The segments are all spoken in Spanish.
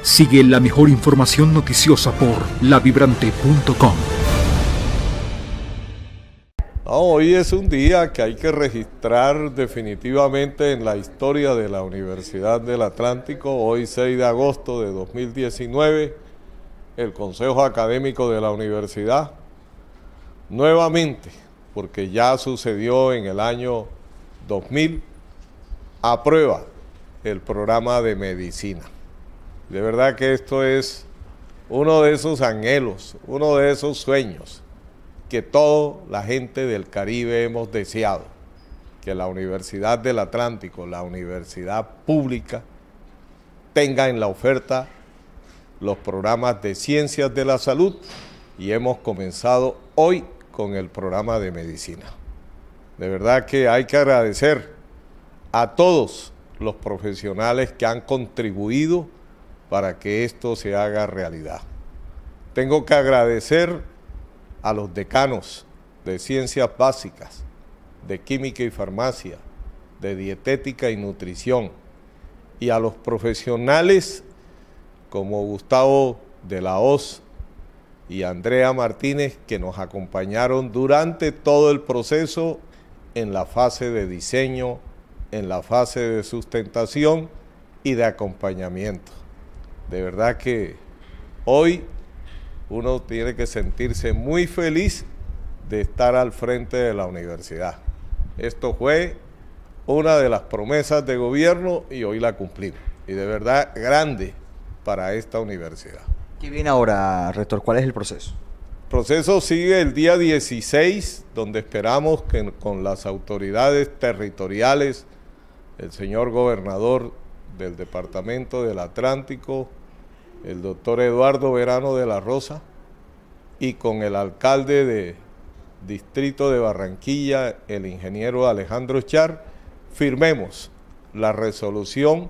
Sigue la mejor información noticiosa por lavibrante.com. Hoy es un día que hay que registrar definitivamente en la historia de la Universidad del Atlántico. Hoy 6 de agosto de 2019, el Consejo Académico de la Universidad, nuevamente, porque ya sucedió en el año 2000, aprueba el programa de medicina. De verdad que esto es uno de esos anhelos, uno de esos sueños que toda la gente del Caribe hemos deseado, que la Universidad del Atlántico, la universidad pública, tenga en la oferta los programas de ciencias de la salud, y hemos comenzado hoy con el programa de medicina. De verdad que hay que agradecer a todos los profesionales que han contribuido para que esto se haga realidad. Tengo que agradecer a los decanos de Ciencias Básicas, de Química y Farmacia, de Dietética y Nutrición, y a los profesionales como Gustavo de la Hoz y Andrea Martínez, que nos acompañaron durante todo el proceso en la fase de diseño, en la fase de sustentación y de acompañamiento. De verdad que hoy uno tiene que sentirse muy feliz de estar al frente de la universidad. Esto fue una de las promesas de gobierno y hoy la cumplimos. Y de verdad grande para esta universidad. ¿Qué viene ahora, rector? ¿Cuál es el proceso? El proceso sigue el día 16, donde esperamos que con las autoridades territoriales, el señor gobernador del Departamento del Atlántico, el doctor Eduardo Verano de la Rosa, y con el alcalde de Distrito de Barranquilla, el ingeniero Alejandro Char, firmemos la resolución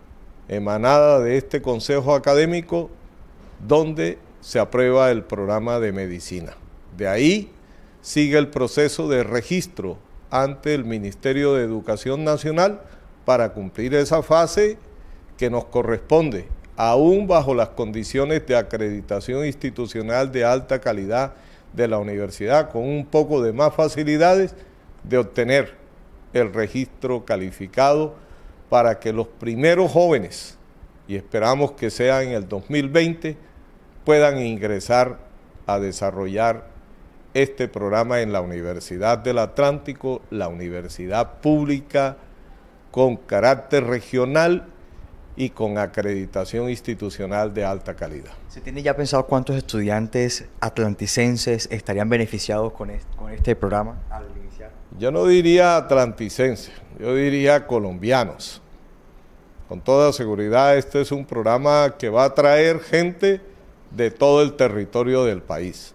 emanada de este Consejo Académico, donde se aprueba el programa de medicina. De ahí sigue el proceso de registro ante el Ministerio de Educación Nacional para cumplir esa fase que nos corresponde, aún bajo las condiciones de acreditación institucional de alta calidad de la universidad, con un poco de más facilidades de obtener el registro calificado para que los primeros jóvenes, y esperamos que sea en el 2020, puedan ingresar a desarrollar este programa en la Universidad del Atlántico, la universidad pública con carácter regional y con acreditación institucional de alta calidad. ¿Se tiene ya pensado cuántos estudiantes atlanticenses estarían beneficiados con este programa al iniciar? Yo no diría atlanticenses, yo diría colombianos. Con toda seguridad este es un programa que va a traer gente de todo el territorio del país.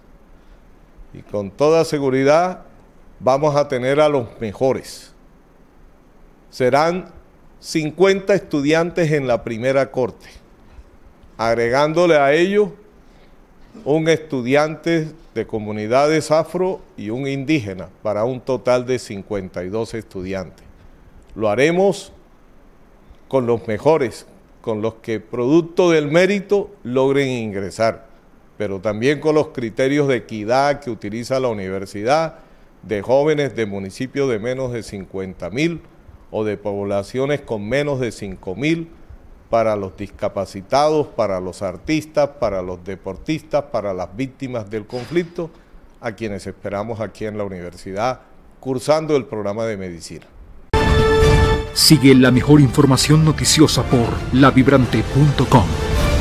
Y con toda seguridad vamos a tener a los mejores. Serán 50 estudiantes en la primera corte, agregándole a ellos un estudiante de comunidades afro y un indígena, para un total de 52 estudiantes. Lo haremos con los mejores, con los que producto del mérito logren ingresar, pero también con los criterios de equidad que utiliza la universidad, de jóvenes de municipios de menos de 50.000 o de poblaciones con menos de 5.000, para los discapacitados, para los artistas, para los deportistas, para las víctimas del conflicto, a quienes esperamos aquí en la universidad cursando el programa de medicina. Sigue la mejor información noticiosa por lavibrante.com.